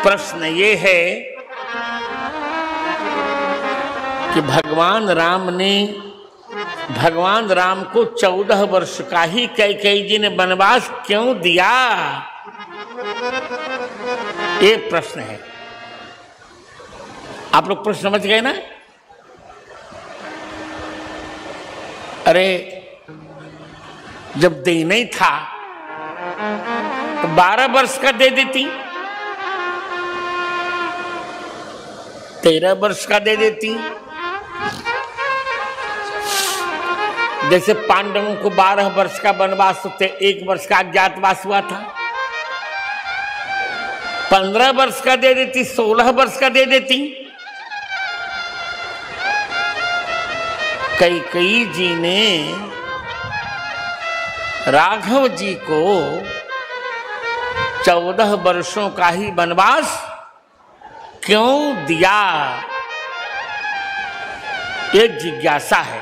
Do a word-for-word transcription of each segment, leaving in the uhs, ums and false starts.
प्रश्न ये है कि भगवान राम ने भगवान राम को चौदह वर्ष का ही कैकेयी जी ने वनवास क्यों दिया? ये प्रश्न है। आप लोग प्रश्न समझ गए ना? अरे जब देना ही था तो बारह वर्ष का दे देती, तेरह वर्ष का दे देती। जैसे पांडवों को बारह वर्ष का वनवास होते, एक वर्ष का अज्ञातवास हुआ था, पंद्रह वर्ष का दे देती, सोलह वर्ष का दे देती। कैकेयी जी ने राघव जी को चौदह वर्षों का ही वनवास क्यों दिया? एक जिज्ञासा है।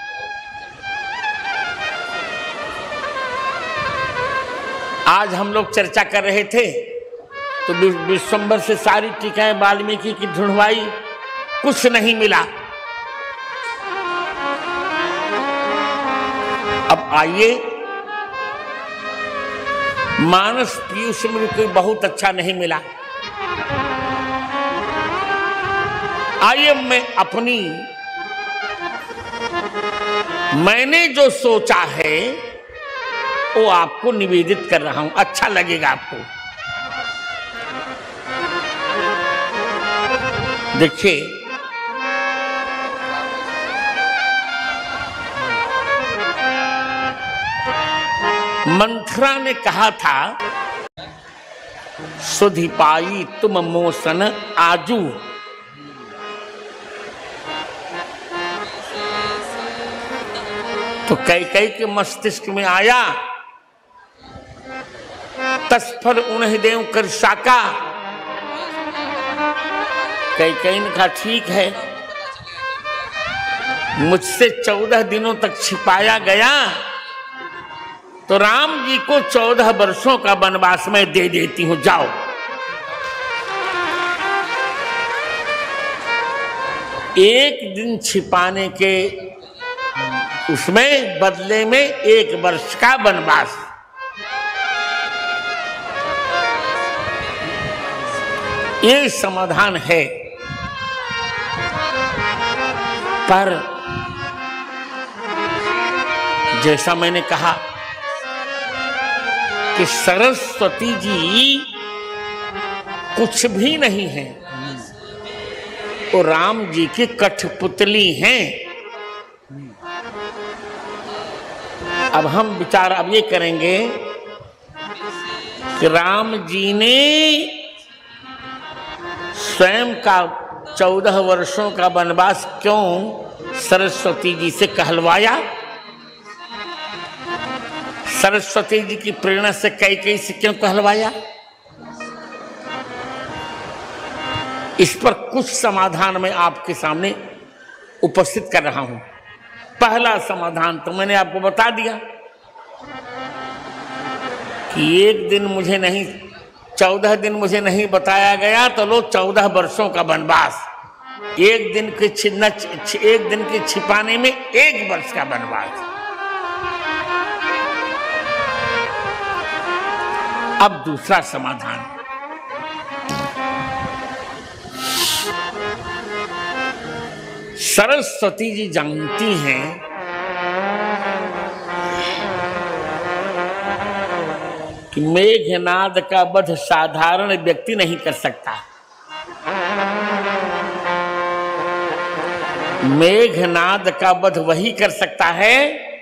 आज हम लोग चर्चा कर रहे थे तो विश्वम्भर से सारी टीकाएं वाल्मीकि की ढूंढवाई, कुछ नहीं मिला। अब आइए, मानस पीयूष में कोई बहुत अच्छा नहीं मिला। आइए मैं अपनी मैंने जो सोचा है वो आपको निवेदित कर रहा हूं, अच्छा लगेगा आपको। देखिए, मंथरा ने कहा था, सुधि पाई तुम मोसन आजू। तो कैकेयी के मस्तिष्क में आया, तस्फल उन्हें देव कर साका। कैकेयी ने कहा ठीक है, मुझसे चौदह दिनों तक छिपाया गया तो राम जी को चौदह वर्षों का वनवास में दे देती हूं, जाओ। एक दिन छिपाने के उसमें बदले में एक वर्ष का वनवास। ये समाधान है। पर जैसा मैंने कहा कि सरस्वती जी कुछ भी नहीं है, वो राम जी की कठपुतली हैं। अब हम विचार अब ये करेंगे कि राम जी ने स्वयं का चौदह वर्षों का वनवास क्यों सरस्वती जी से कहलवाया? सरस्वती जी की प्रेरणा से कैकेयी से क्यों कहलवाया? इस पर कुछ समाधान मैं आपके सामने उपस्थित कर रहा हूं। पहला समाधान तो मैंने आपको बता दिया कि एक दिन मुझे नहीं, चौदह दिन मुझे नहीं बताया गया तो लो चौदह वर्षों का वनवास। एक दिन के छिन्न एक दिन के छिपाने में एक वर्ष का वनवास। अब दूसरा समाधान, सरस्वती जी जानती हैं कि मेघनाद का वध साधारण व्यक्ति नहीं कर सकता। मेघनाद का वध वही कर सकता है,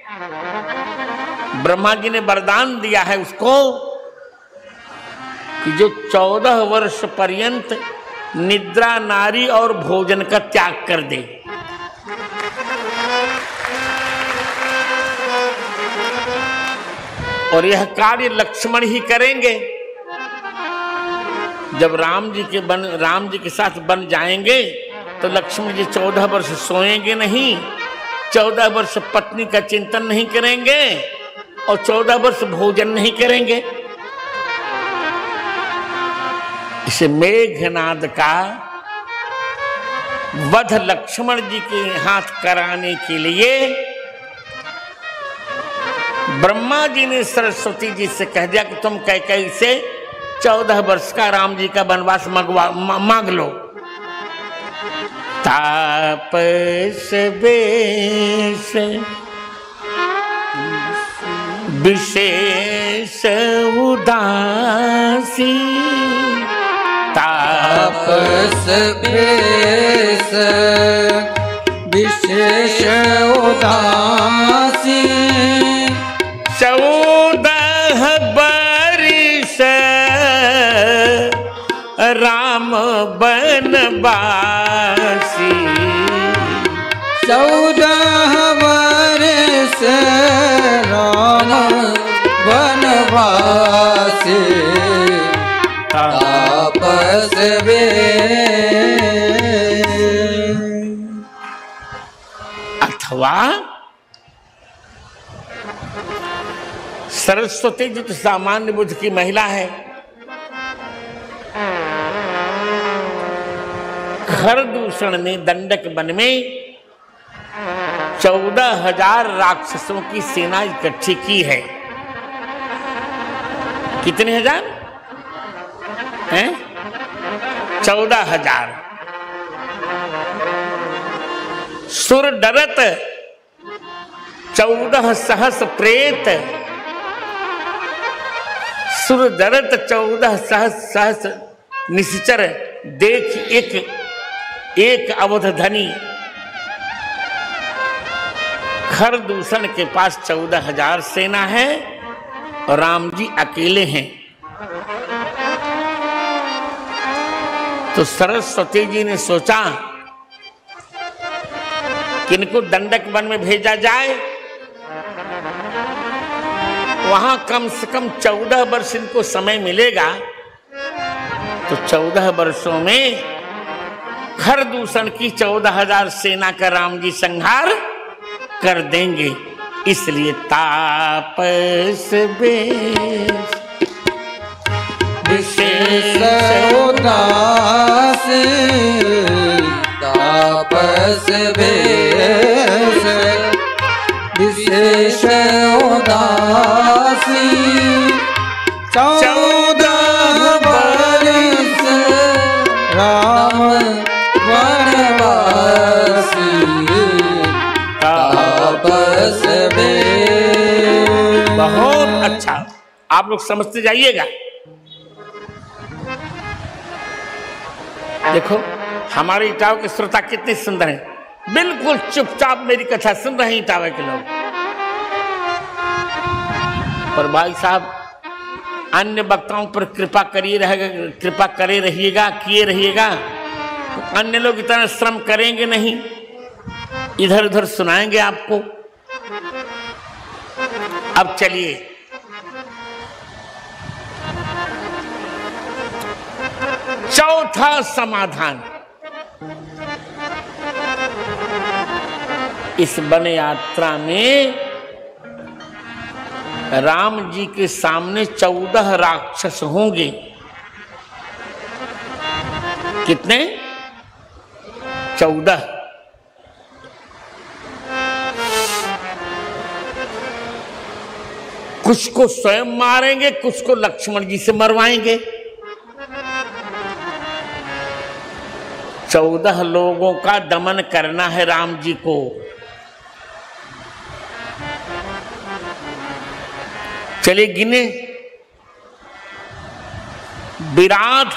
ब्रह्मा जी ने वरदान दिया है उसको कि जो चौदह वर्ष पर्यंत निद्रा, नारी और भोजन का त्याग कर दे। और यह कार्य लक्ष्मण ही करेंगे। जब राम जी के बन राम जी के साथ बन जाएंगे तो लक्ष्मण जी चौदह वर्ष सोएंगे नहीं, चौदह वर्ष पत्नी का चिंतन नहीं करेंगे और चौदह वर्ष भोजन नहीं करेंगे। इस मेघनाद का वध लक्ष्मण जी के हाथ कराने के लिए ब्रह्मा जी ने सरस्वती जी से कह दिया कि तुम कैकेयी से चौदह वर्ष का राम जी का वनवास मंगवा मांग लो। तापस बेश विशेष उदासी, तापस बेश विशेष उदासी, चौदह बरिस राम बनवासी, चौदह वर्ष राम वनवासी, तापस अथवा सरस्वती जी तो सामान्य बुद्ध की महिला है। खरदूषण ने दंडक वन में चौदह हजार राक्षसों की सेना इकट्ठी की है। कितने हजार हैं? चौदह हजार। सुर डरत चौदह सहस प्रेत, सुर डरत चौदह सहस सहस निश्चर, देख एक एक अवध धनी। खरदूषण के पास चौदह हजार सेना है और राम जी अकेले हैं। तो सरस्वती जी ने सोचा कि इनको दंडक वन में भेजा जाए, वहां कम से कम चौदह वर्ष इनको समय मिलेगा। तो चौदह वर्षों में खरदूषण की चौदह हजार सेना का राम जी संहार कर देंगे। इसलिए तापस बेश विशेष उदासी, तापस बेश विशेष उदासी, चौदह वर्ष राम वनवासी, तापस बेश। बहुत अच्छा, आप लोग समझते जाइएगा। देखो हमारे इटावा के श्रोता कितने सुंदर हैं, बिल्कुल चुपचाप मेरी कथा सुन रहे हैं इटावा के लोग। पर भाई साहब अन्य वक्ताओं पर कृपा करिए रहेगा, कृपा करे रहिएगा, किए रहिएगा। तो अन्य लोग इतना श्रम करेंगे नहीं, इधर उधर सुनाएंगे आपको। अब चलिए चौथा समाधान। इस वन यात्रा में राम जी के सामने चौदह राक्षस होंगे। कितने? चौदह। कुछ को स्वयं मारेंगे, कुछ को लक्ष्मण जी से मरवाएंगे। चौदह लोगों का दमन करना है राम जी को। चलिए गिने। विराट,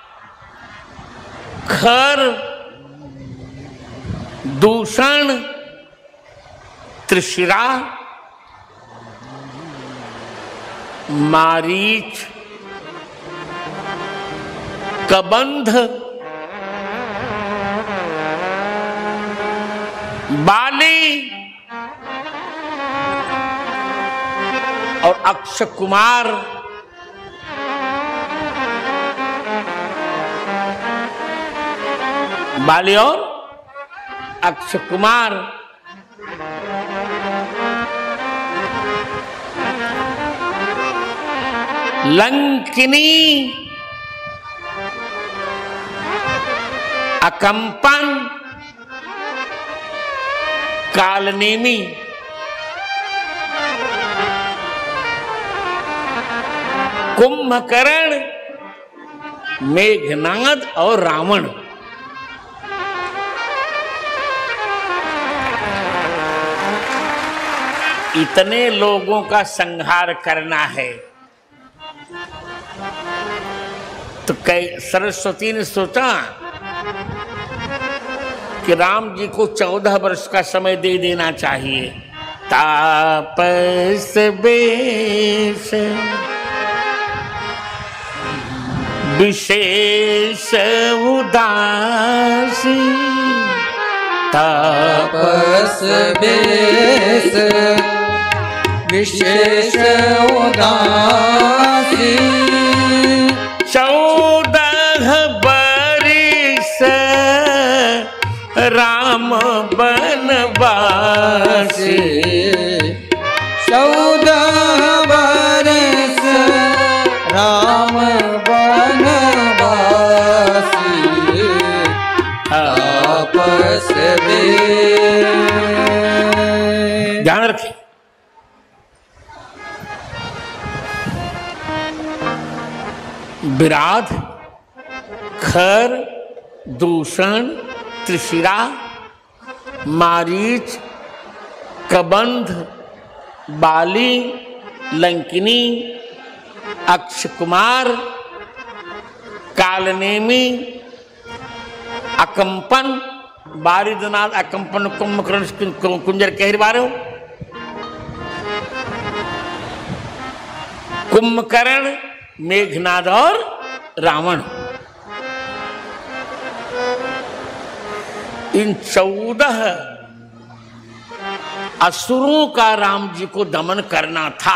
खर, दूषण, त्रिशिरा, मारीच, कबंध, बाली और अक्षय कुमार। बाली और अक्षय कुमार। लंकिनी, अकंपन, कालनेमी, कुंभकर्ण, मेघनाद और रावण। इतने लोगों का संहार करना है। तो कई सरस्वती ने सोचा कि राम जी को चौदह वर्ष का समय दे देना चाहिए। तापस बेश विशेष उदासी, तापस बेश विशेष उदासी, चौदह बरिस राम बनवासी, चौदह बरिस राम बनवासी, तापस बेश। ध्यान रखें, विराध, खर, दूषण, त्रिशिरा, मारीच, कबंध, बाली, लंकिनी, अक्षकुमार, कालनेमी, अकंपन, बारिदनाथ, अकंपन, कुंभकर्ण, कुंजर कहर बारो, कुंभकर्ण, मेघनाद और रावण। इन चौदह असुरों का राम जी को दमन करना था।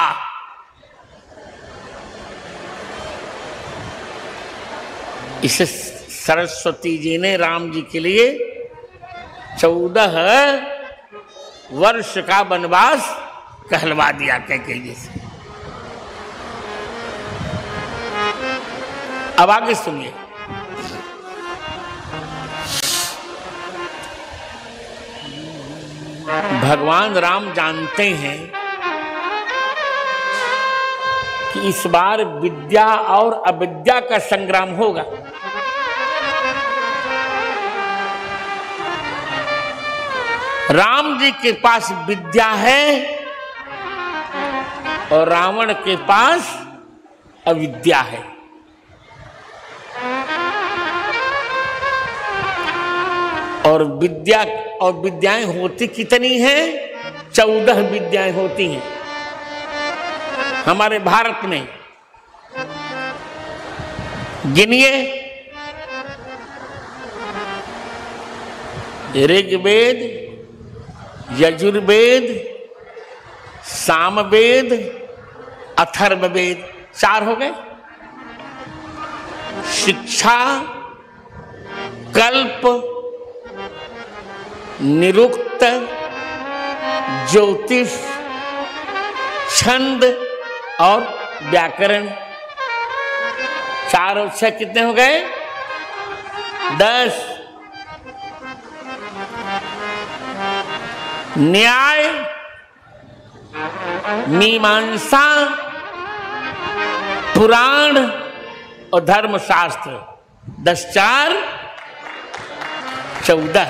इसे सरस्वती जी ने राम जी के लिए चौदह वर्ष का वनवास कहलवा दिया कैकेयी से। अब आगे सुनिए। भगवान राम जानते हैं कि इस बार विद्या और अविद्या का संग्राम होगा। राम जी के पास विद्या है और रावण के पास अविद्या है। और विद्या और विद्याएं होती कितनी हैं? चौदह विद्याएं होती हैं हमारे भारत में। गिनिए, ऋग्वेद, यजुर्वेद, सामवेद, अथर्ववेद, चार हो गए। शिक्षा, कल्प, निरुक्त, ज्योतिष, छंद और व्याकरण। चार और छह कितने हो गए? दस। न्याय, मीमांसा, पुराण और धर्मशास्त्र। दस चार चौदह।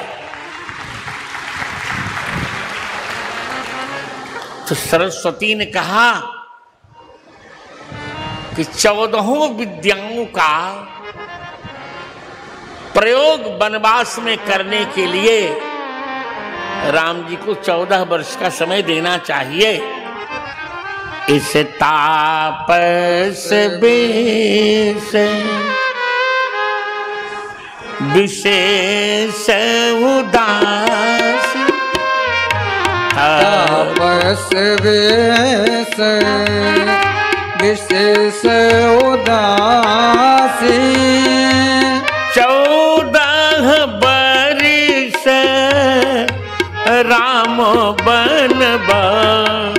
तो सरस्वती ने कहा कि चौदहों विद्याओं का प्रयोग वनवास में करने के लिए राम जी को चौदह वर्ष का समय देना चाहिए। इस तापस बेश विशेष उदास, तापस बेश विशेष उदासी, चौदह बरिस राम बनवास।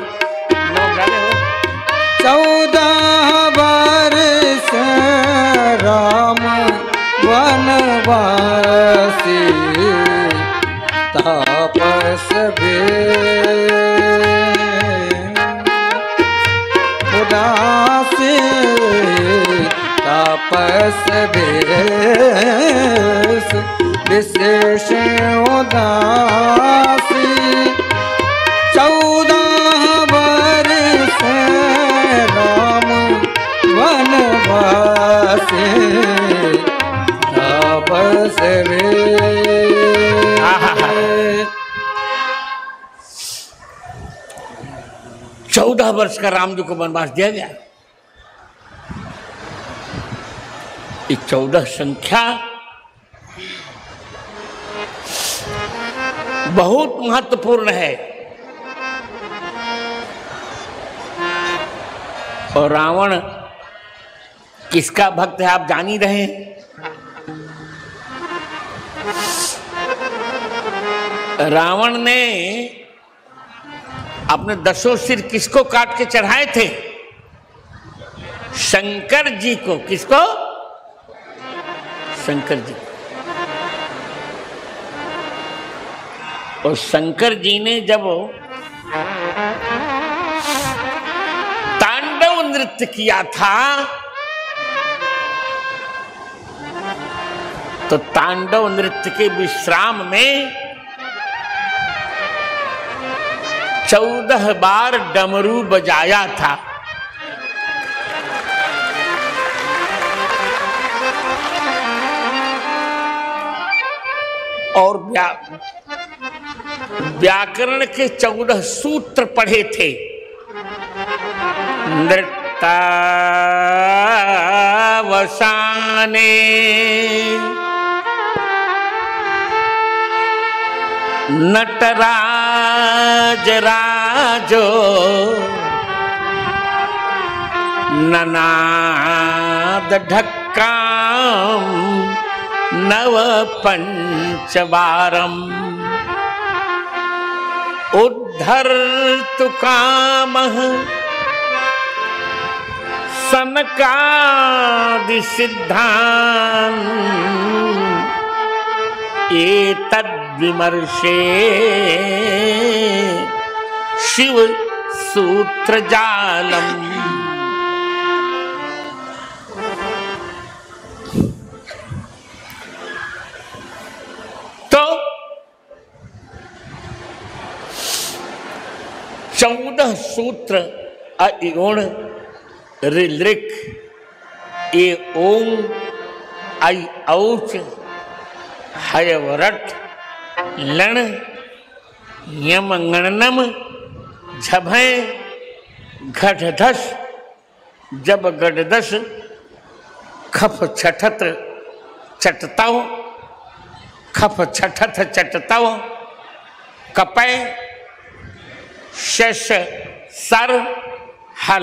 चौदह बरिस राम वनवास, उदासी तापस उदासी तापस बेस विशेष उदासी चौदह वर्ष राम वनवासी तापस चौदह वर्ष का राम जी को वनवास दिया गया। ये चौदह संख्या बहुत महत्वपूर्ण है। और रावण किसका भक्त है आप जान ही रहे हैं। रावण ने अपने दसों सिर किसको काट के चढ़ाए थे? शंकर जी को। किसको? शंकर जी। और शंकर जी ने जब तांडव नृत्य किया था तो तांडव नृत्य के विश्राम में चौदह बार डमरू बजाया था। और व्या व्याकरण के चौदह सूत्र पढ़े थे। नृत्यावसाने नटराज राजो ननाद ढक्काम नव पंचवारम उद्धर्तु कामः सनकादि सिद्धान् एतद् विमर्शे शिव सूत्र जालम। तो चौदह सूत्र अयोण ऋलृक ए ओम आई औच हयवरट लण यम गणनम झभय घटधस जब गडदस खफ छठत चटताव खफ छठत चटताव कपय शश सर हल।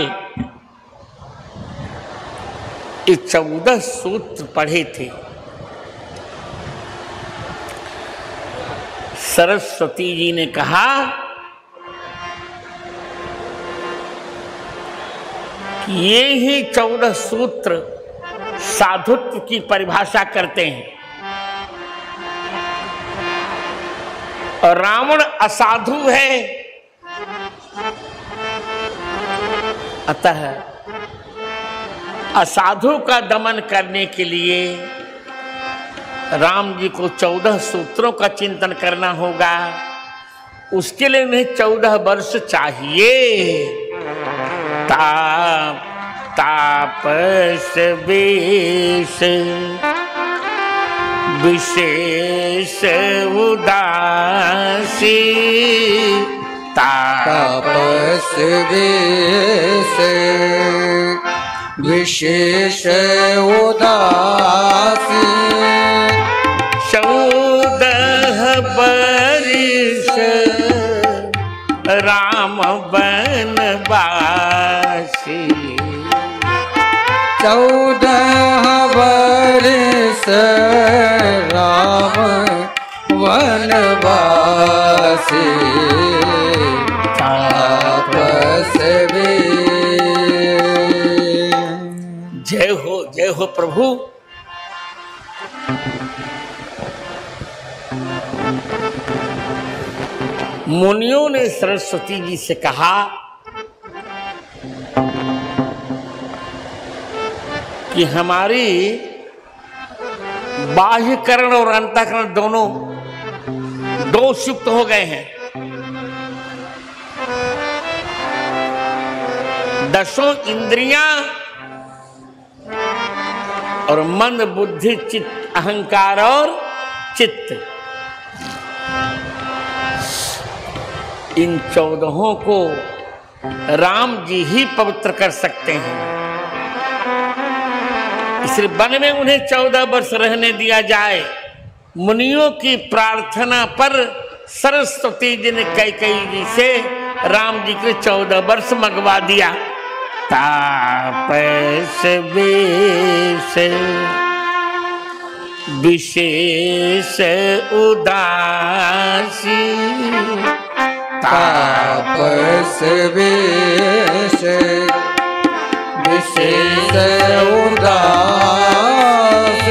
ये चौदह सूत्र पढ़े थे। सरस्वती जी ने कहा कि ये ही चौदह सूत्र साधुत्व की परिभाषा करते हैं। और रावण असाधु है, अतः असाधु का दमन करने के लिए राम जी को चौदह सूत्रों का चिंतन करना होगा। उसके लिए उन्हें चौदह वर्ष चाहिए। ताप तापस वेश विशेष उदासी तापस वेश विशेष उदासी चौदह वर्ष राम बनवासी चौदह वर्ष राम वनवासी तापस जय हो जय हो प्रभु। मुनियों ने सरस्वती जी से कहा कि हमारी बाह्यकरण और अंतःकरण दोनों दोषयुक्त हो गए हैं। दसों इंद्रियां और मन, बुद्धि, चित्त, अहंकार और चित्त, इन चौदहों को राम जी ही पवित्र कर सकते हैं। इसलिए वन में उन्हें चौदह वर्ष रहने दिया जाए। मुनियों की प्रार्थना पर सरस्वती जी ने कैकेयी जी से राम जी के चौदह वर्ष मंगवा दिया। तापस वेश विशेष उदासी, तापस वेश विशेष उदास,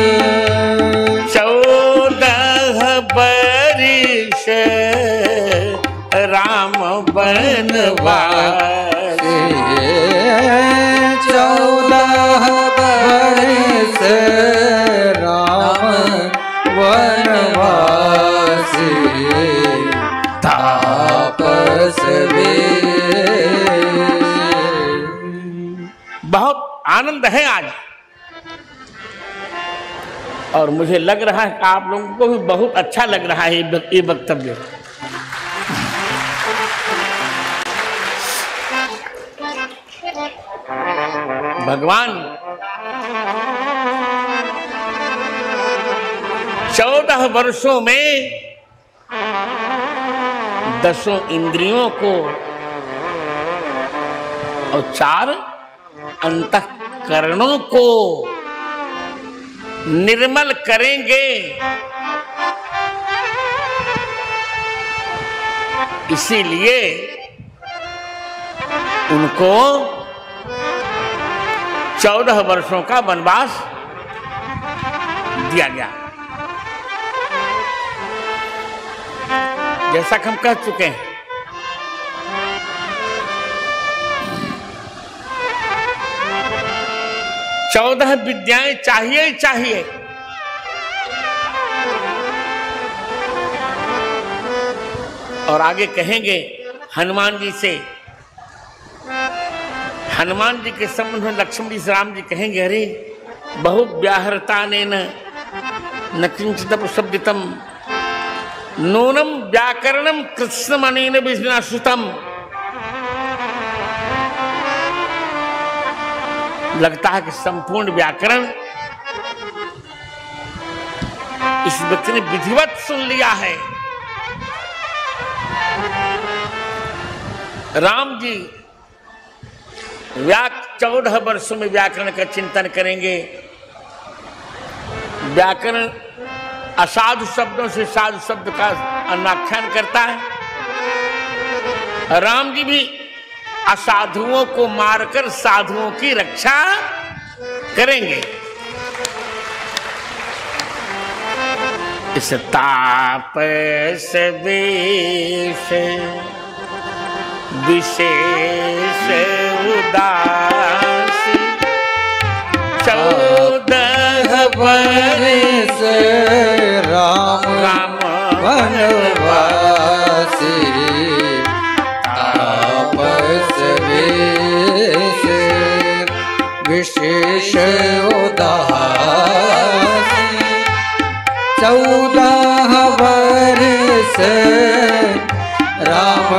चौदह बरिस राम बनवास, चौदह बरिस राम वनवासी, तापस वेश। बहुत आनंद है आज, और मुझे लग रहा है कि आप लोगों को भी बहुत अच्छा लग रहा है ये वक्तव्य। भगवान चौदह वर्षों में दसों इंद्रियों को और चार अंतःकरणों को निर्मल करेंगे। इसीलिए उनको चौदह वर्षों का वनवास दिया गया। जैसा कि हम कह चुके हैं, चौदह विद्याएं चाहिए ही चाहिए। और आगे कहेंगे हनुमान जी से, हनुमान जी के संबंध में लक्ष्मण जी से राम जी कहेंगे, अरे बहु व्याहृता ने न किंचित शब्दितम नूनम व्याकरणम कृष्णमणेन विष्णुसुतम। लगता है कि संपूर्ण व्याकरण इस व्यक्ति ने विधिवत सुन लिया है। राम जी व्याक चौदह वर्षों में व्याकरण का चिंतन करेंगे। व्याकरण असाधु शब्दों से साधु शब्द का अन्वाख्यान करता है। राम जी भी असाधुओं को मारकर साधुओं की रक्षा करेंगे। इस तापस वेश विशेष उदासी, चौदह बरिस राम राम वनवासी, तापस वेश विशेष उदासी, चौदह बरिस राम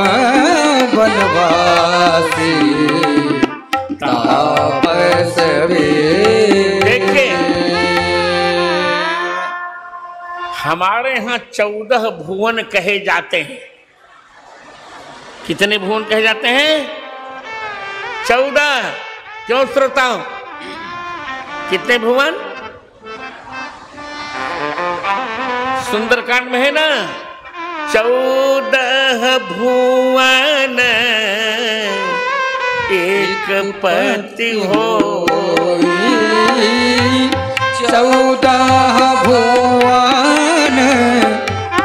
वनवासी, तापस वेश। देखिए, हमारे यहाँ चौदह भुवन कहे जाते हैं। कितने भुवन कहे जाते हैं? चौदह। क्यों श्रोताओं, कितने भुवन? सुंदरकांड में है ना, चौदह भुवन एक पति हो, चौदह भुवन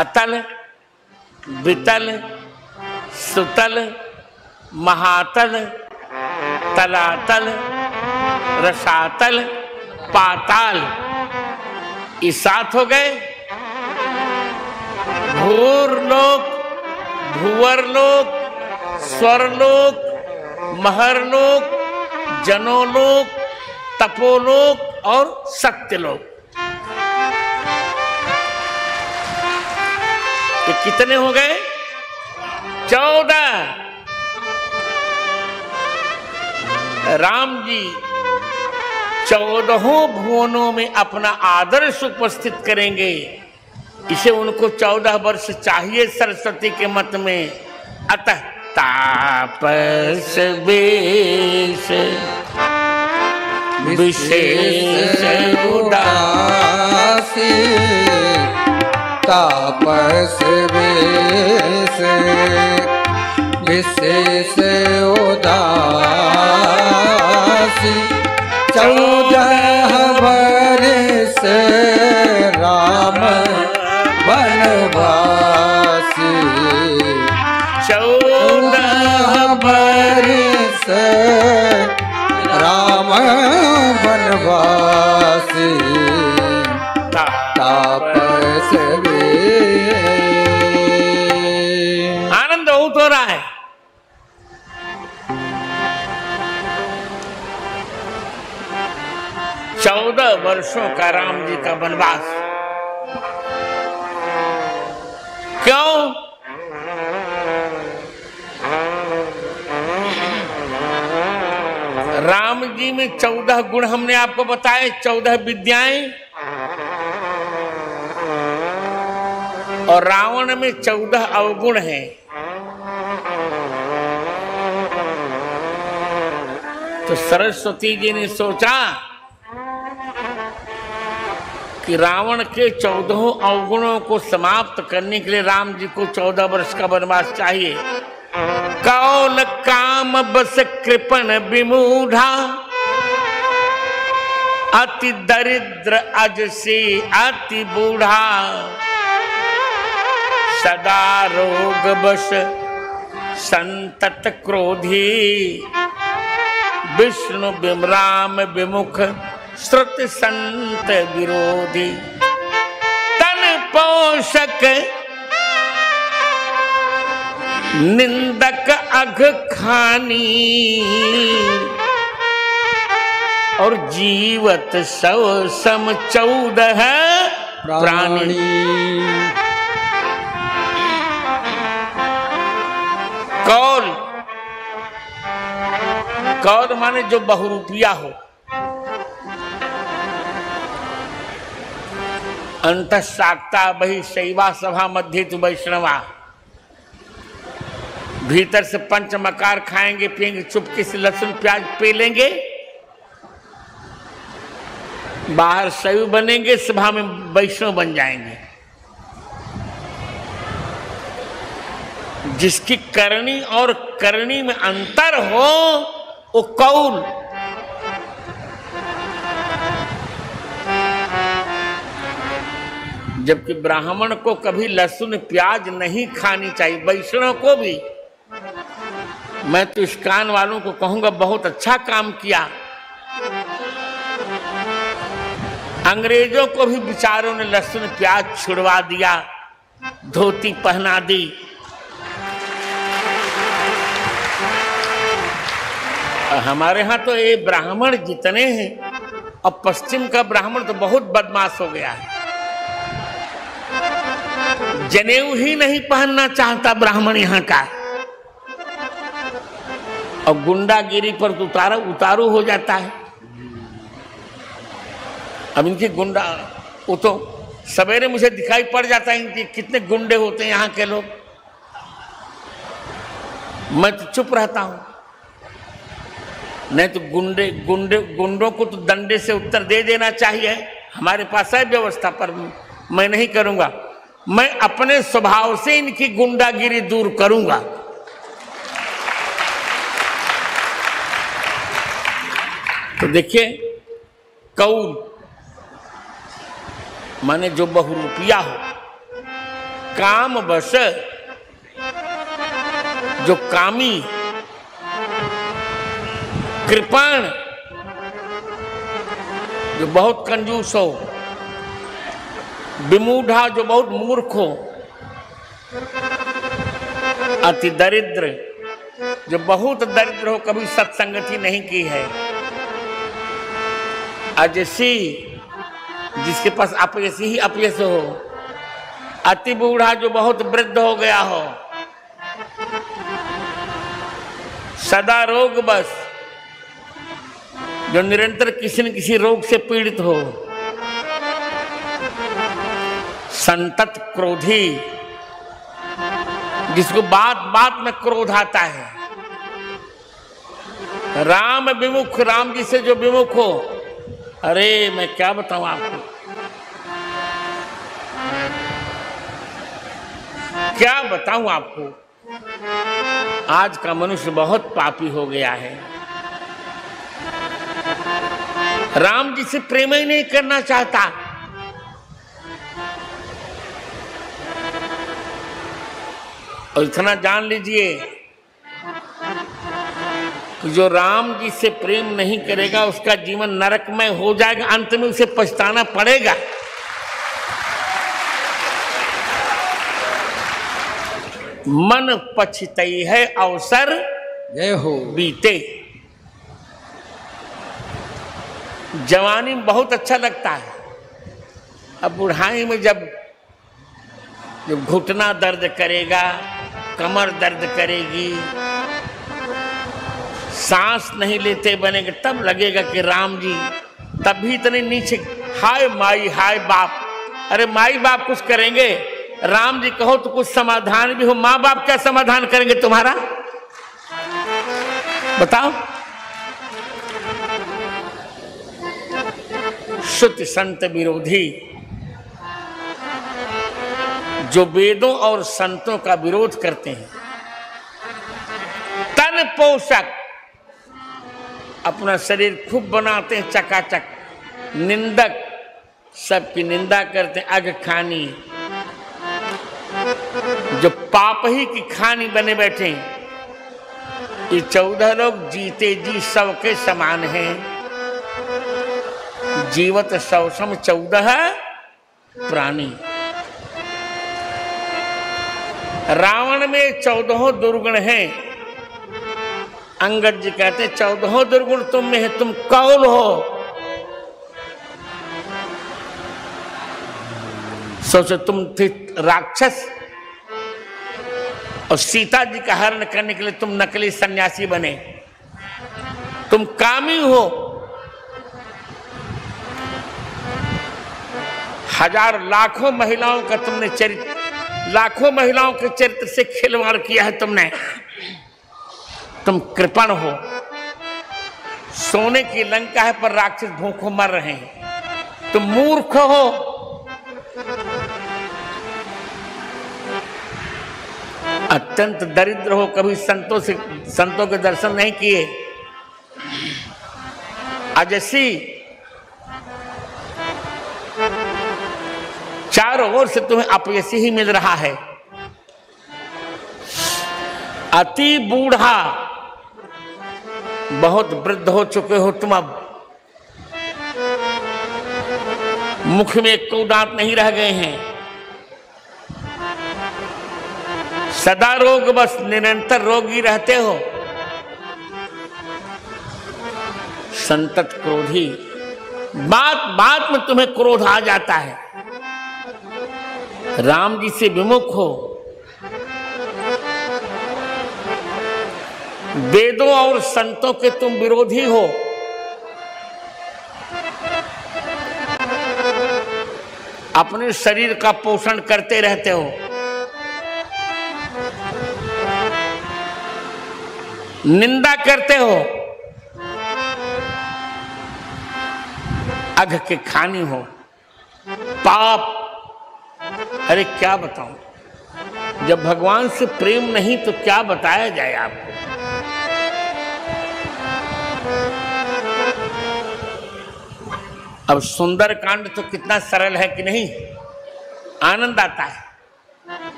अतल, वितल, सुतल, महातल, तलातल, रसातल, पाताल, ये सात हो गए। भूरलोक, भुवरलोक, स्वरलोक, महरलोक, जनोलोक, तपोलोक और सत्यलोक। ये कितने हो गए? चौदह। राम जी चौदहों भुवनों में अपना आदर्श उपस्थित करेंगे, इसे उनको चौदह वर्ष चाहिए सरस्वती के मत में। अतः तापस वेश विशेष उदासी, तापस वेश विशेष उदासी, चौदह वर्ष राम वनवासी, चौदह वर्ष राम वनवासी, तापस वेश। आनंद बहुत हो रहा है। चौदह वर्षों का राम जी का वनवास। क्यों? राम जी में चौदह गुण हमने आपको बताए, चौदह विद्याएं, और रावण में चौदह अवगुण हैं। तो सरस्वती जी ने सोचा कि रावण के चौदहों अवगुणों को समाप्त करने के लिए राम जी को चौदह वर्ष का वनवास चाहिए। कौल काम बस कृपण विमूढ़ा, अति दरिद्र अज से अति बूढ़ा, सदा रोग बस संतत क्रोधी, विष्णु विमराम विमुख श्रुत संत विरोधी, तन पोषक निंदक अघ खानी, और जीवत सौ सम चौदह प्राणी। कौल, कौल माने जो बहुरूपिया हो। अंतः साक्ता बहि शैवा सभा मध्य तु वैष्णवा। भीतर से पंच मकार खाएंगे पिएंगे, चुपके से लहसुन प्याज पी लेंगे, बाहर शैव बनेंगे, सभा में वैष्णव बन जाएंगे। जिसकी करनी और करनी में अंतर हो वो कौल। जबकि ब्राह्मण को कभी लहसुन प्याज नहीं खानी चाहिए, वैष्णव को भी। मैं तो इस कान वालों को कहूंगा बहुत अच्छा काम किया। अंग्रेजों को भी बेचारों ने लहसुन प्याज छुड़वा दिया, धोती पहना दी। हमारे यहाँ तो ये ब्राह्मण जितने हैं, अब पश्चिम का ब्राह्मण तो बहुत बदमाश हो गया है। जनेऊ ही नहीं पहनना चाहता ब्राह्मण यहाँ का, और गुंडागिरी पर तो उतारू उतारू हो जाता है। अब इनकी गुंडा, वो तो सवेरे मुझे दिखाई पड़ जाता है इनके कितने गुंडे होते हैं यहाँ के लोग। मैं तो चुप रहता हूँ, नहीं तो गुंडे गुंडे गुंडों को तो दंडे से उत्तर दे देना चाहिए। हमारे पास है व्यवस्था, पर मैं नहीं करूँगा। मैं अपने स्वभाव से इनकी गुंडागिरी दूर करूँगा। तो देखिए, कौल माने जो बहुरूपिया हो। काम बस जो कामी, कृपण, जो बहुत कंजूस हो, विमूढ़ा जो बहुत मूर्ख हो, अति दरिद्र जो बहुत दरिद्र हो, कभी सत्संगति नहीं की है, अजसी जिसके पास अपयसी ही अपयस हो, अति बूढ़ा जो बहुत वृद्ध हो गया हो, सदा रोग बस जो निरंतर किसी न किसी रोग से पीड़ित हो, संतत क्रोधी जिसको बात बात में क्रोध आता है, राम विमुख, राम जी से जो विमुख हो, अरे मैं क्या बताऊं आपको, क्या बताऊं आपको। आज का मनुष्य बहुत पापी हो गया है, राम जी से प्रेम ही नहीं करना चाहता। और इतना जान लीजिए कि जो राम जी से प्रेम नहीं करेगा उसका जीवन नरकमय हो जाएगा, अंत में उसे पछताना पड़ेगा। मन पछतई है अवसर जय हो बीते। जवानी में बहुत अच्छा लगता है, अब बुढ़ाई में जब जब घुटना दर्द करेगा, कमर दर्द करेगी, सांस नहीं लेते बनेंगे, तब लगेगा कि राम जी तभी इतने नीचे, हाय माई हाय बाप। अरे माई बाप कुछ करेंगे, राम जी कहो तो कुछ समाधान भी हो, माँ बाप क्या समाधान करेंगे तुम्हारा, बताओ। शुद्ध संत विरोधी जो वेदों और संतों का विरोध करते हैं, तन पोषक अपना शरीर खूब बनाते हैं चकाचक, निंदक सबकी निंदा करते हैं, अग खानी जो पाप ही की खानी बने बैठे हैं। ये चौदह लोग जीते जी सब के समान हैं, जीवत सौ सम चौदह प्राणी। रावण में चौदहों दुर्गुण हैं, अंगद जी कहते हैं चौदहों दुर्गुण तुम में है, तुम कौल हो। सोचो तुम थे राक्षस और सीता जी का हरण करने के लिए तुम नकली सन्यासी बने, तुम कामी हो। हजार लाखों महिलाओं का तुमने चरित्र, लाखों महिलाओं के चरित्र से खिलवाड़ किया है तुमने, तुम कृपण हो। सोने की लंका है पर राक्षस भूखों मर रहे हैं, तुम मूर्ख हो। अत्यंत दरिद्र हो, कभी संतों से संतों के दर्शन नहीं किए। अजसी चारों ओर से तुम्हें अपयसी ही मिल रहा है। अति बूढ़ा, बहुत वृद्ध हो चुके हो तुम, अब मुख में एक को दांत नहीं रह गए हैं। सदा रोग बस, निरंतर रोगी रहते हो। संतत क्रोधी, बात बात में तुम्हें क्रोध आ जाता है। राम जी से विमुख हो, वेदों और संतों के तुम विरोधी हो। अपने शरीर का पोषण करते रहते हो, निंदा करते हो, अघ के खानी हो, पाप। अरे क्या बताऊं, जब भगवान से प्रेम नहीं तो क्या बताया जाए आपको। अब सुंदर कांड तो कितना सरल है कि नहीं, आनंद आता है।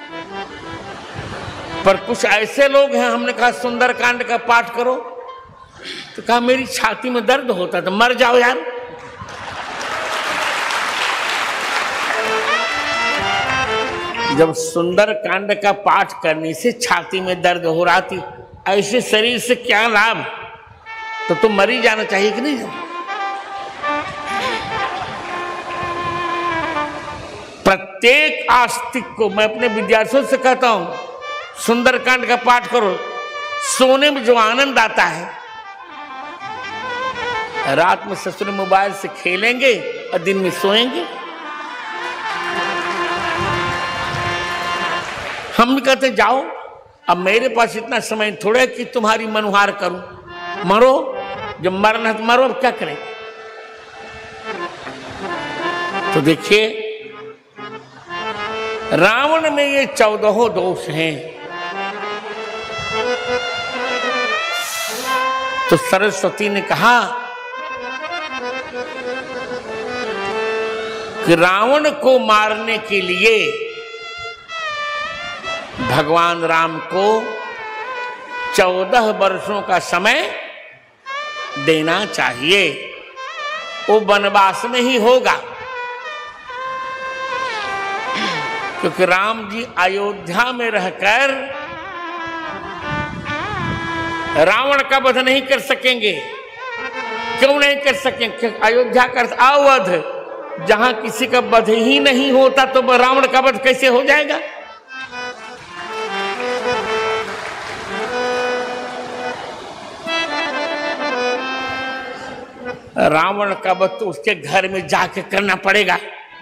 पर कुछ ऐसे लोग हैं, हमने कहा सुंदरकांड का पाठ करो, तो कहा मेरी छाती में दर्द होता है, तो मर जाओ यार। जब सुंदरकांड का पाठ करने से छाती में दर्द हो रहा थी, ऐसे शरीर से क्या लाभ, तो तुम मर ही जाना चाहिए कि नहीं। प्रत्येक आस्तिक को मैं अपने विद्यार्थियों से कहता हूं, सुंदरकांड का पाठ करो। सोने में जो आनंद आता है, रात में ससुर मोबाइल से खेलेंगे और दिन में सोएंगे। हम भी कहते जाओ, अब मेरे पास इतना समय थोड़ा कि तुम्हारी मनुहार करूं, मरो, जब मरना है तो मरो, अब क्या करें। तो देखिए रावण में ये चौदहों दोष हैं। तो सरस्वती ने कहा कि रावण को मारने के लिए भगवान राम को चौदह वर्षों का समय देना चाहिए। वो वनवास में ही होगा, क्योंकि राम जी अयोध्या में रहकर रावण का वध नहीं कर सकेंगे। क्यों नहीं कर सकेंगे? अयोध्या का अवध, जहां किसी का वध ही नहीं होता तो रावण का वध कैसे हो जाएगा? रावण का वध तो उसके घर में जाके करना पड़ेगा।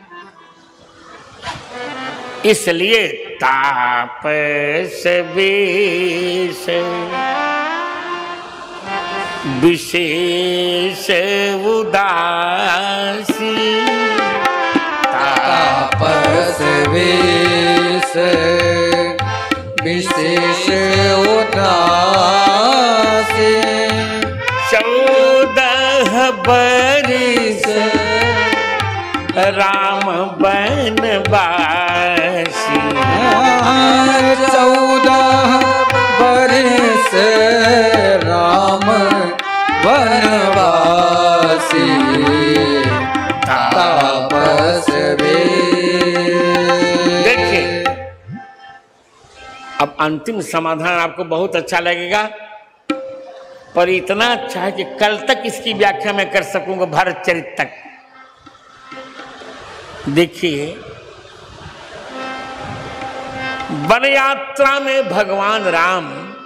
इसलिए तापस विष विशेष उदासी, तापस विष विशेष उदासी, चौदह बरिस राम बनवासी, चौदह बरिस राम बनवासी, तापस देखिए अब अंतिम समाधान आपको बहुत अच्छा लगेगा, पर इतना अच्छा है कि कल तक इसकी व्याख्या मैं कर सकूंगा, भारत चरित तक। देखिए वन यात्रा में भगवान राम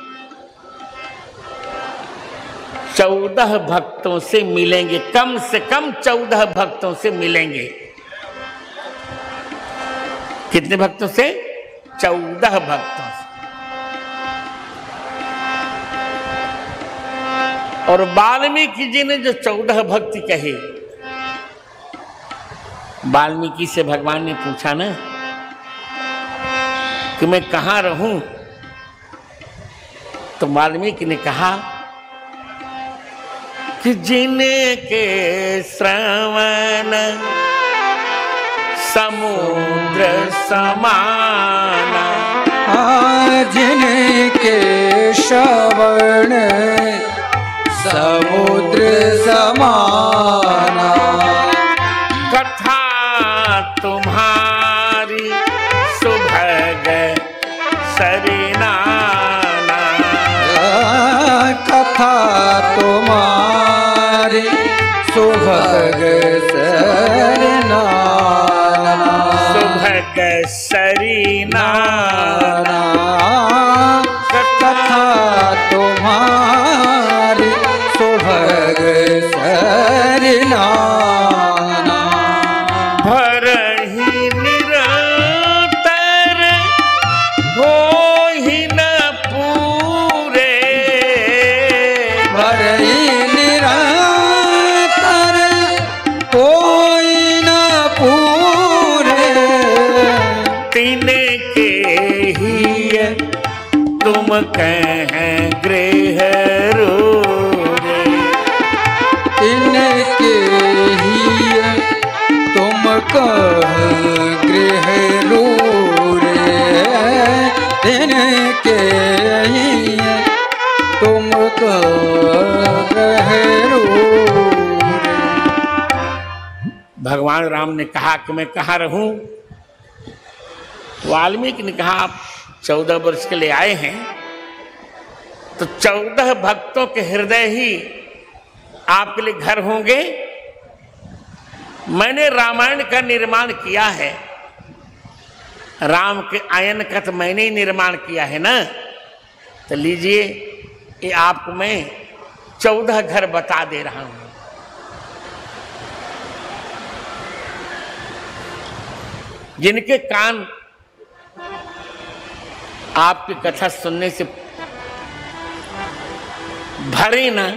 चौदह भक्तों से मिलेंगे, कम से कम चौदह भक्तों से मिलेंगे। कितने भक्तों से? चौदह भक्तों से। और वाल्मीकि जी ने जो चौदह भक्ति कही, वाल्मीकि से भगवान ने पूछा ना कि मैं कहां रहूं, तो वाल्मीकि ने कहा कि जिनके श्रवण समुद्र समाना, जिनके श्रवण समुद्र समाना, कथा तुम्हारी सुभग सरिनाना, कथा तुम्हारी सुभग सरिनाना, सुभग सरिनाना, कथा तुम्हारी सुभग सरिनाना, भरहि निरंतर होहि न पूरे, भरहि निरंतर होहि न पूरे, तिनके ही तुम कह गृह रूरे, तिनके ही तुम कह गृह रूरे, तिनके भगवान राम ने कहा कि मैं कहाँ रहूं? वाल्मीकि ने कहा आप चौदह वर्ष के लिए आए हैं तो चौदह भक्तों के हृदय ही आपके लिए घर होंगे। मैंने रामायण का निर्माण किया है, राम के आयन का तो मैंने ही निर्माण किया है ना, तो लीजिए ये आपको मैं चौदह घर बता दे रहा हूं। जिनके कान आपकी कथा सुनने से भरे ना,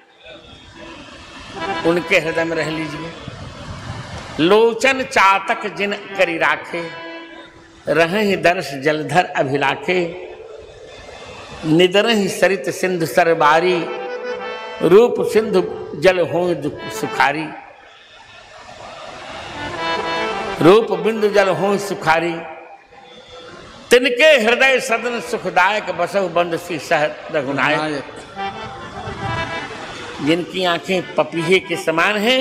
उनके हृदय में रह लीजिए। लोचन चातक जिन करी राखे, रहे दर्श जलधर अभिलाखे। निदर ही सरित सिंधु सरबारी, रूप सिंधु जल हो सुखारी। रूप बिंदु जल हो सुखारी, तिनके हृदय सदन सुखदायक। बसहु बंद सी सह रघुनायक। जिनकी आंखें पपीहे के समान हैं,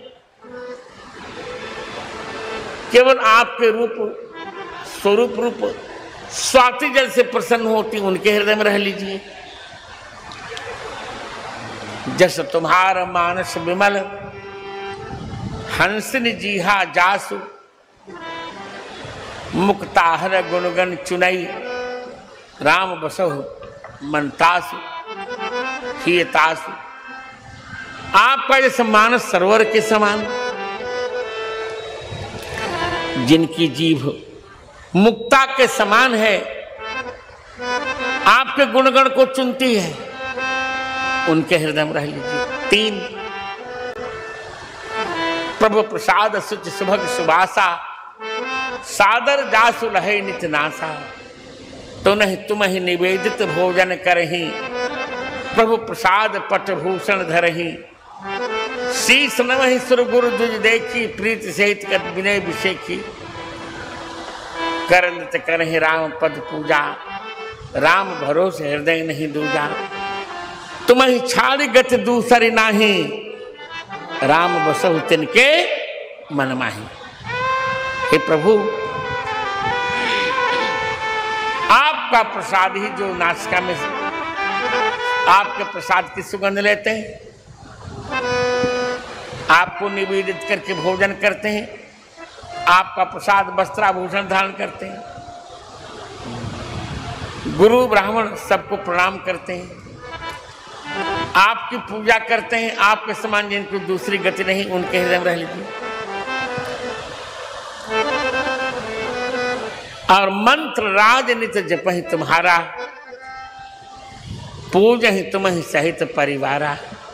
केवल आपके रूप स्वरूप रूप स्वाति जल से प्रसन्न होती, उनके हृदय में रह लीजिए। जस तुम्हारा मानस विमल, हंसिन जीहा जासु। मुक्ताहर गुणगन चुनई, राम बसहु मनतासु हियतासु। आपका जैसे मानस सरोवर के समान, जिनकी जीभ मुक्ता के समान है, आपके गुणगण को चुनती है, उनके हृदय में रह लीजिए। तीन, प्रभु प्रसाद सुच सुभग सुबासा। सादर जासु लहे नित नासा। तो नहीं तुम ही निवेदित भोजन करही, प्रभु प्रसाद पटभूषण धरही। शीस नवहि सुर गुरु दुज देखी, प्रीति सहित कर विनय विषेखी। करंदित करहि राम पद पूजा, राम भरोसे हृदय नहीं दूजा। तुम ही छाड़ी गत दूसरी नाही, राम बसहु तिनके मन माही। हे प्रभु, आपका प्रसाद ही जो नासिका में आपके प्रसाद की सुगंध लेते हैं, आपको निवेदित करके भोजन करते हैं, आपका प्रसाद वस्त्राभूषण धारण करते हैं, गुरु ब्राह्मण सबको प्रणाम करते हैं, आपकी पूजा करते हैं। आपके समान जिनकी दूसरी गति नहीं, उनके हृदय में रह लीजिए। और मंत्र राजनित जपहि तुम्हारा, पूजहि तुम्हि सहित परिवारा।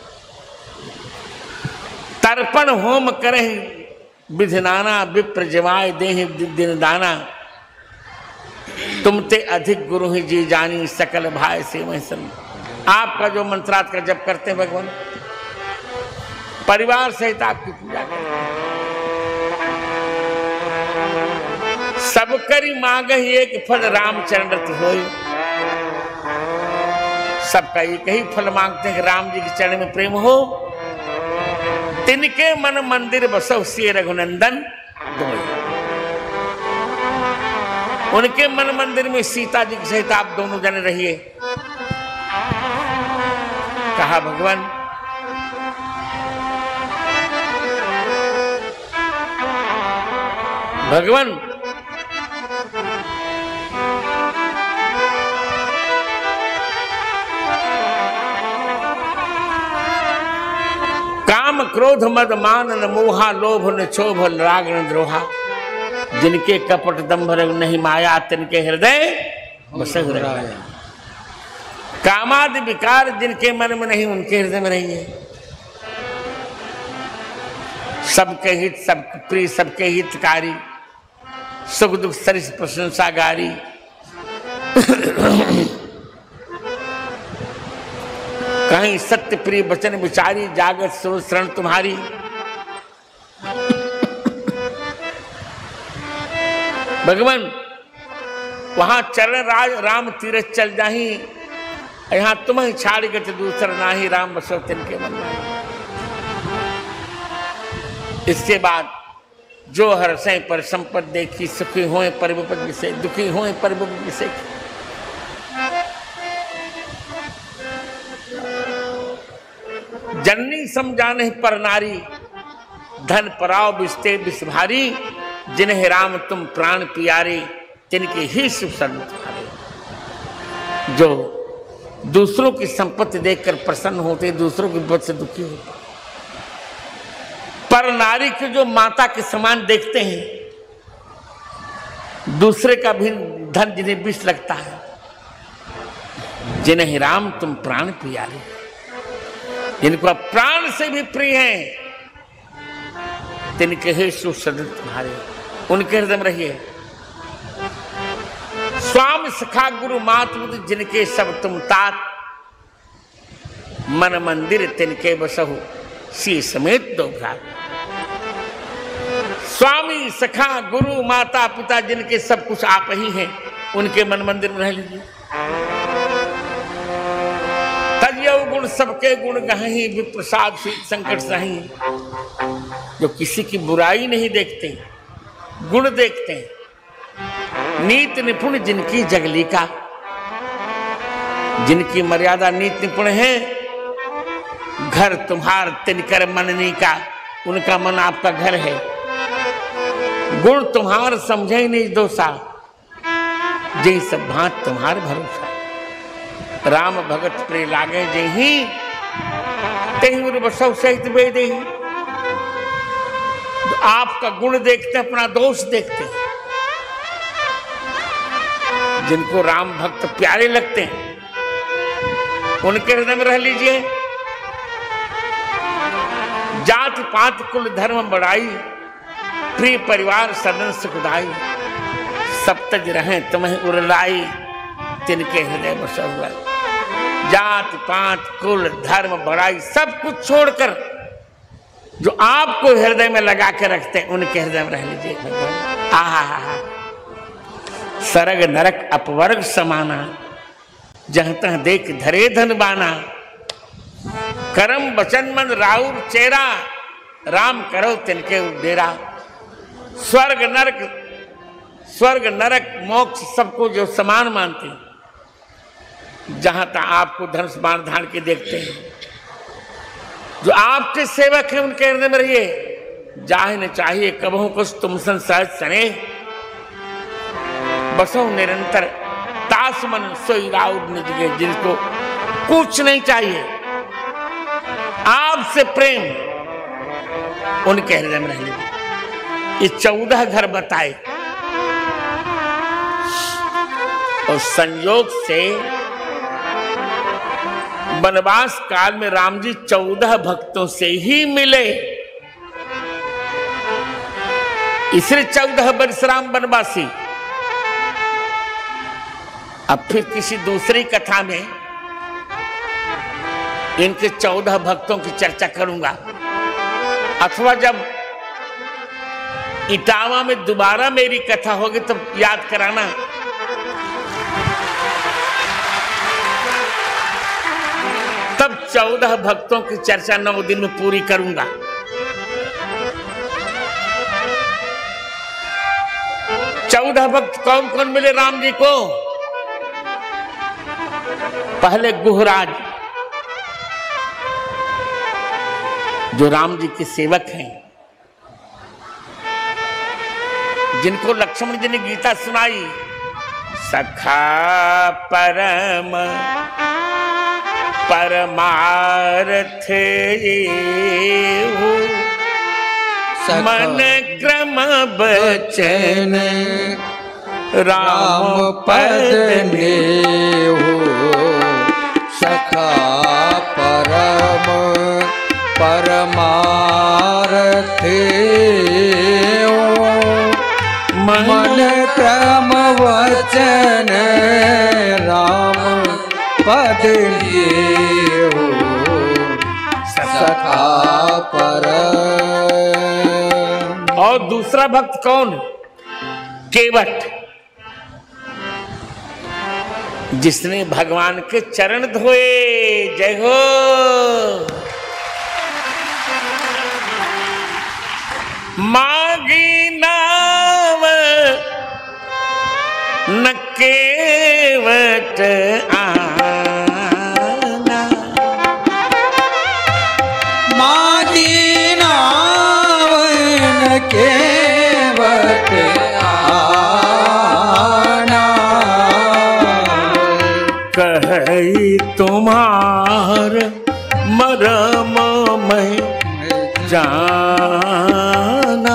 तर्पण होम करहि विधनाना, विप्र जमाय देहि दिन दाना। तुम ते अधिक गुरु ही जी जानी, सकल भाई से मैं सन। आपका जो मंत्रार्थ का जप करते हैं भगवान, परिवार सहित आपकी पूजा करते हैं। सब करी मांग एक फल, रामचरण रति होय। सबका एक ही फल मांगते हैं कि राम जी के चरण में प्रेम हो। तिनके मन मंदिर बसो सिय रघुनंदन दोय। उनके मन मंदिर में सीता जी के सहित आप दोनों जने रहिए। कहा भगवान, भगवान काम क्रोध मद मान न मोहा, लोभ न क्षोभ राग न द्रोहा। जिनके कपट दंभ नहीं माया, तिनके हृदय बसहु रघुराया। कामादि विकार जिनके मन में नहीं, उनके हृदय में रहिए। सबके हित, सबके प्रिय, सबके हितकारी, सुख दुख सरिस प्रशंसागारी। कहीं सत्य प्रिय वचन विचारी, जागत सो शरण तुम्हारी। भगवान वहां चरण राज राम तीरथ चल जाही, यहाँ तुम्हें छाड़ गत दूसरा नाही, राम बसो तिनके मन में। इसके बाद जो हर्षें पर संपत देखी, सुखी होए पर विपद विषय, दुखी होए पर विपद विषय। जननी समझाने पर नारी, धन पराव बिस्ते बिस भारी, जिन्हें राम तुम प्राण प्यारे, तिनके ही शुभ सर्व तुम्हारे। जो दूसरों की संपत्ति देखकर प्रसन्न होते, दूसरों की विपद से दुखी होते, पर नारी को जो माता के समान देखते हैं, दूसरे का भी धन जिन्हें विष लगता है, जिन्हें राम तुम प्राण प्यारे, जिनको प्राण से भी प्रिय हैं, तिनके ही शुभ सदन तुम्हारे, उनके हृदय में रहिए। स्वामी सखा गुरु मातृ, जिनके सब तुम तात, मन मंदिर तिनके बसहु, सी समेत दो भ्रात। स्वामी सखा गुरु माता पिता, जिनके सब कुछ आप ही हैं, उनके मन मंदिर में रह लीजिए। तजयौ गुण सबके गुण गहि, विप्रसाद संकट सही। जो किसी की बुराई नहीं देखते, गुण देखते हैं। नीत निपुण जिनकी जगली का, जिनकी मर्यादा नीत निपुण है, घर तुम्हार तिनकर मननी का, उनका मन आपका घर है। गुण तुम्हार समझे नहीं दोषा, जय सब भांत तुम्हार भरोसा। राम भगत प्रे लागे जही, तेहि उर बसव सहित बेदेहि। आपका गुण देखते, अपना दोष देखते हैं। जिनको राम भक्त प्यारे लगते हैं, उनके हृदय में रह लीजिए। जाति पात कुल धर्म बढ़ाई, प्रिय परिवार सदन सुखदाई। सप्तज रहे तुम्हें उरलाई, तिनके हृदय में सब। जाति पात कुल धर्म बढ़ाई, सब कुछ छोड़कर जो आपको हृदय में लगा के रखते हैं, उनके हृदय में रह लीजिए भगवान। आहा, सरग नरक अपवर्ग समाना, जहां तह देख धरे धन बाना। करम बचन मन राउर चेरा, राम करो तिनके डेरा। स्वर्ग नरक, स्वर्ग नरक मोक्ष सबको जो समान मानते हैं, जहां तक आपको धनुष बाण धारण के देखते हैं, जो आपके सेवक हैं, उनके हृदय में रहिए। जाहे न चाहिए कबहू कुछ तुम संसार सने, बसो निरंतर तास मन सोई राउर निज गे। जिनको कुछ नहीं चाहिए, आपसे प्रेम, उनके हृदय में रह लीजिए। ये चौदह घर बताए, और संयोग से वनवास काल में राम जी चौदह भक्तों से ही मिले, इसलिए चौदह वर्ष राम वनवासी। अब फिर किसी दूसरी कथा में इनके चौदह भक्तों की चर्चा करूंगा, अथवा जब इटावा में दोबारा मेरी कथा होगी तब याद कराना। तब चौदह भक्तों की चर्चा नौ दिन में पूरी करूंगा। चौदह भक्त कौन कौन मिले राम जी को? पहले गुहराज, जो राम जी के सेवक हैं, जिनको लक्ष्मण जी ने गीता सुनाई। सखा परम परमार्थ येहु, मन क्रम बचन राम पद नेहु। सखा परम परमार्थ मन क्रम वचन राम पद नेहु। सखा परम। और दूसरा भक्त कौन? केवट, जिसने भगवान के चरण धोए। जय हो। मागी न केवट आना, मादी नाव न केवट आना, कही तुम्हार मरम में जाना,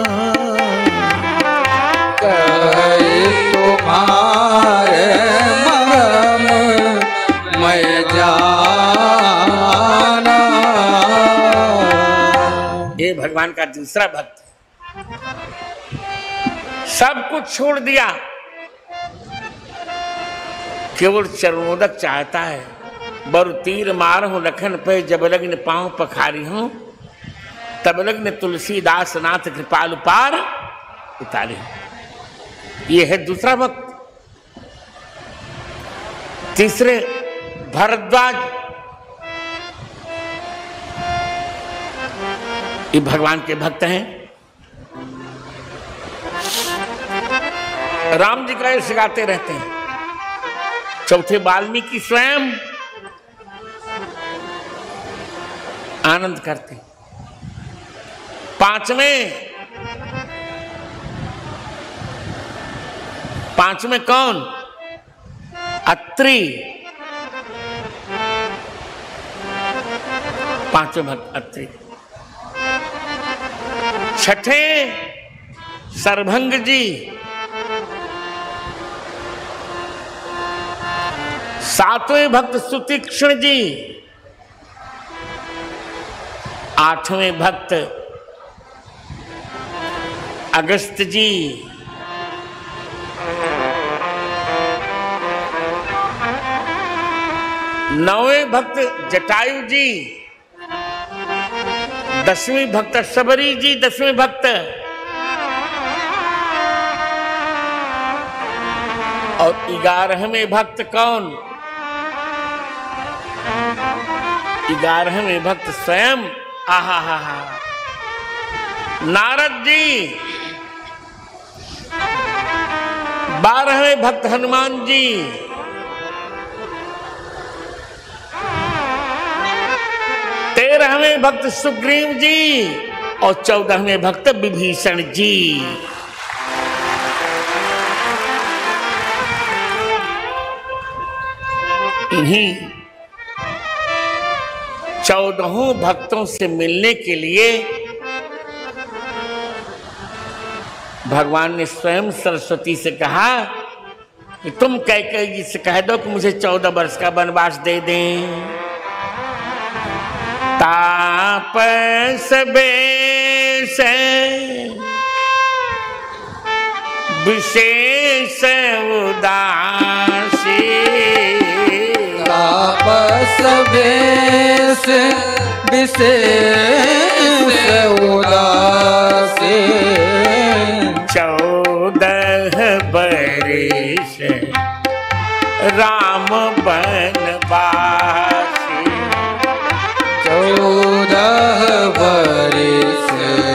कही तुम्हारे मरम में जाना। ये भगवान का दूसरा भक्त सब कुछ छोड़ दिया, केवल चरणोदक चाहता है। बर तीर मार हूं लखन पे, जब लग्न पांव पखारी हूं, तब लग्न तुलसीदास नाथ कृपालु पार उतारे हूं। ये है दूसरा भक्त। तीसरे भरद्वाज, ये भगवान के भक्त हैं। राम जी का ये सिखाते रहते हैं। चौथे वाल्मीकि स्वयं आनंद करते हैं। पांचवें पांचवें कौन? अत्रि, पांचवें भक्त अत्रि। छठे सरभंग जी, सातवें भक्त सुतीक्ष्ण जी, आठवें भक्त अगस्त जी, नौवें भक्त जटायु जी, दसवीं भक्त शबरी जी, दसवें भक्त, और ग्यारहवें भक्त कौन? ग्यारहवें भक्त स्वयं आहा हा हा नारद जी। बारहवें भक्त हनुमान जी, तेरहवें भक्त सुग्रीव जी, और चौदहवें भक्त विभीषण जी। इन्हीं चौदहों भक्तों से मिलने के लिए भगवान ने स्वयं सरस्वती से कहा कि तुम कैकेयी जी से कह दो कि मुझे चौदह वर्ष का वनवास दे दें। तापस बेश विशेष उदासी, तापस बेश विशेष उदासी, चौदह बरिस राम बनवासी, चौदह बरिस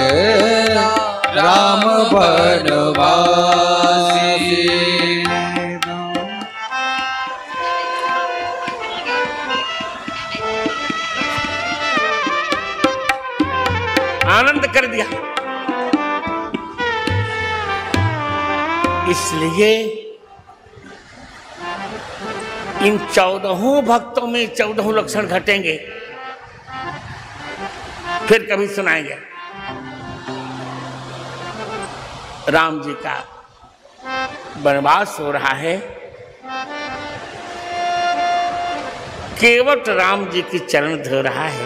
राम बनवासी। आनंद कर दिया। इसलिए इन चौदहों भक्तों में चौदहों लक्षण घटेंगे, फिर कभी सुनाएंगे। राम जी का वनवास हो रहा है, केवट राम जी की चरण धो रहा है।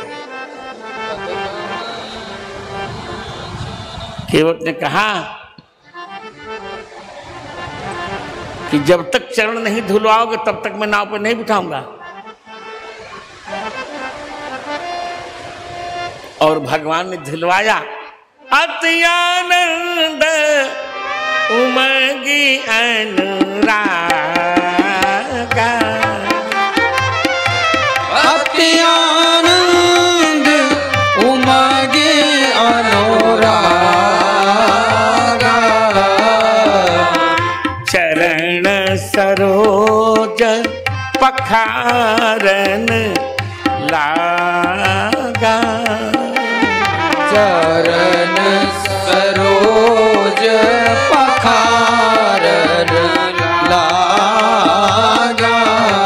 केवट ने कहा कि जब तक चरण नहीं धुलवाओगे तब तक मैं नाव पर नहीं बिठाऊंगा। और भगवान ने धुलवाया। अति आनंद उमगी अनुरागा, अति आनंद उमगी अनुरागा, चरण सरोज पखारन लागा। चरण सरोज पखारन लागा।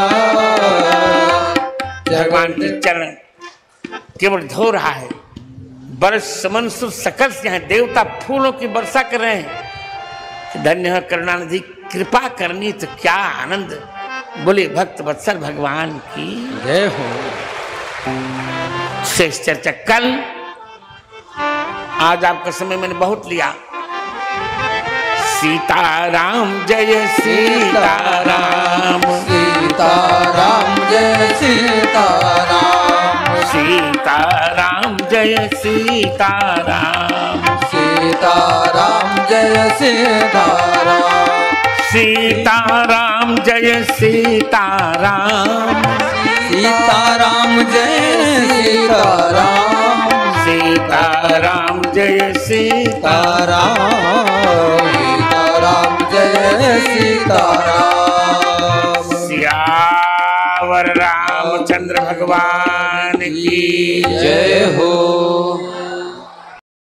भगवान के चरण केवल धो रहा है। बरस समन सुर सकल से हैं, देवता फूलों की वर्षा कर रहे हैं। धन्य है करुणानिधि, कृपा करनी तो क्या आनंद। बोले भक्त वत्सल भगवान की जय हो। शेष चर्चा कल। आज आपका समय मैंने बहुत लिया। सीताराम जय सीताराम, सीताराम जय सीताराम, सीताराम जय सीताराम, सीताराम जय सीताराम, सीताराम जय सीताराम, सीताराम जय सीताराम, सीताराम जय सीताराम, सीताराम जय सीताराम। सियावर रामचंद्र भगवान की जय हो।